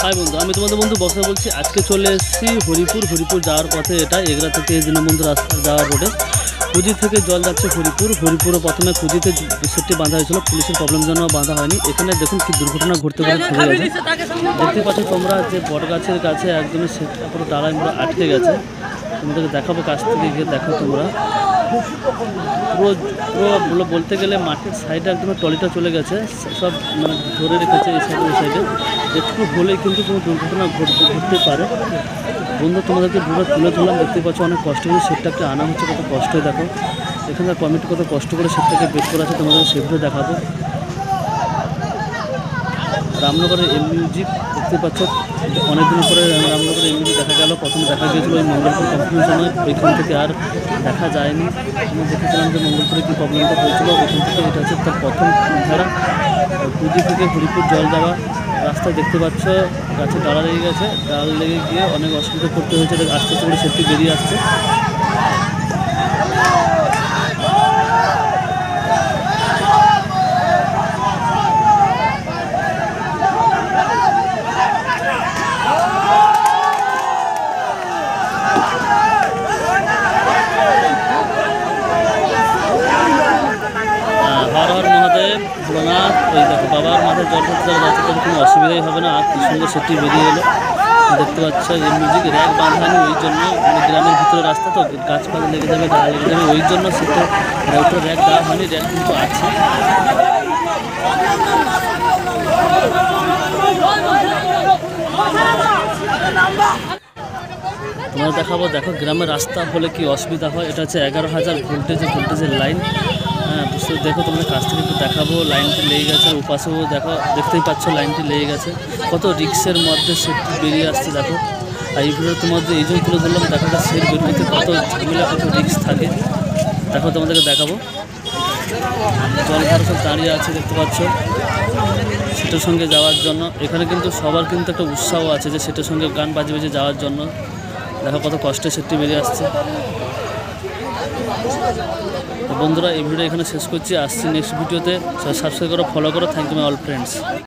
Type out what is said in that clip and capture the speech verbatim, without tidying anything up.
High বন্ধু, আমি তোমাদের বন্ধু বক্সা বলছি। আজকে চলে এসেছি হরিপুর। হরিপুর যাওয়ার পথে এটা এগরা থেকে দীনবন্ধু রাস্তা যাওয়ার রোডে খুঁজি থেকে জল যাচ্ছে হরিপুর। হরিপুরে প্রথমে খুঁজিতে সেটটি বাঁধা হয়েছিল, পুলিশের প্রবলেম জন্য বাঁধা হয়নি। এখানে দেখুন কি দুর্ঘটনা ঘটতে পারে ঘটে গেছে। দেখতে পাচ্ছ তোমরা যে বট গাছের কাছে একজনের সেটটা পুরো ডালায় পুরো আটকে গেছে। তোমাদেরকে দেখাবো কাছ থেকে গিয়ে দেখো তোমরা। পুরো পুরো বলতে গেলে মাঠের সাইডে একদম টলিটা চলে গেছে, সব মানে ধরে রেখেছে এই সাইডে ওই সাইডে। একটু হলেই কিন্তু কোনো দুর্ঘটনা ঘটতে ঘটতে পারে। বন্ধু তোমাদেরকে পুরো তুলে ধরলাম, দেখতে পাচ্ছ অনেক কষ্ট করে সেটটাকে আনা হচ্ছে, কত কষ্ট। দেখো এখানকার কমিটি কত কষ্ট করে সেটটাকে বের করা আছে, তোমাদেরকে সেগুলো দেখাবো। রামনগরের এম মিউজিক দেখতে পাচ্ছ, অনেকদিন পরে রামনগরের এম মিউজিক দেখা গেল। প্রথমে দেখা গিয়েছিল ওই মঙ্গলপুর কম্পিটিশন সময়, ওইখান থেকে আর দেখা যায়নি। আমরা দেখেছিলাম যে মঙ্গলপুরে কী প্রবলেমটা হয়েছিল, ওইখান থেকে এটা হচ্ছে তার প্রথম ধারা। পুঁজি থেকে হরিপুর জল যাওয়া রাস্তায় দেখতে পাচ্ছ গাছে ডালা লেগে গেছে, ডাল লেগে গিয়ে অনেক অসুবিধা করতে হয়েছে। আস্তে আস্তে করে সেটি বেরিয়ে আসছে। হর হর মহাদেব ভোলানাথ। ওই দেখো বাবার মাথায় জল ধরতে যাচ্ছে, কোনো অসুবিধাই হবে না। আর কি সুন্দর সেটি বেরিয়ে এলো, দেখতে পাচ্ছ। এই মিউজিক র্যাক বাঁধানি, ওই জন্য মানে গ্রামের ভিতরে রাস্তা তো গাছপালা লেগে যাবে, গাড়া লেগে যাবে, ওই জন্য সেটা ওটা র্যাক দেওয়া হয়নি। র্যাক কিন্তু আছে। তোমরা দেখাবো, দেখো গ্রামের রাস্তা হলে কি অসুবিধা হয়। এটা হচ্ছে এগারো হাজার ভোল্টেজের ভোল্টেজের লাইন। হ্যাঁ বুঝতে দেখো, তোমাদের কাছ থেকে একটু দেখাবো। লাইনটি লেগে গেছে, উপাসেও দেখো দেখতেই পাচ্ছ লাইনটি লেগে গেছে। কত রিক্সের মধ্যে সেটটি বেরিয়ে আসছে দেখো। আর এই ভিডিওর তোমাদের এই জন্য তুলে ধরলাম, দেখো সেট বেরোতে কত ঝামেলা, কত রিক্স থাকে। দেখো তোমাদেরকে দেখাবো। জল ভরা সব দাঁড়িয়ে আছে দেখতে পাচ্ছ সেটার সঙ্গে যাওয়ার জন্য। এখানে কিন্তু সবার কিন্তু একটা উৎসাহ আছে যে সেটার সঙ্গে গান বাজে বাজে যাওয়ার জন্য। দেখো কত কষ্টে সেটটি বেরিয়ে আসছে। বন্ধুরা এই ভিডিও এখানে শেষ করছি, আসছি নেক্সট ভিডিওতে। সাবস্ক্রাইব করো, ফলো করো। Thank you my all friends.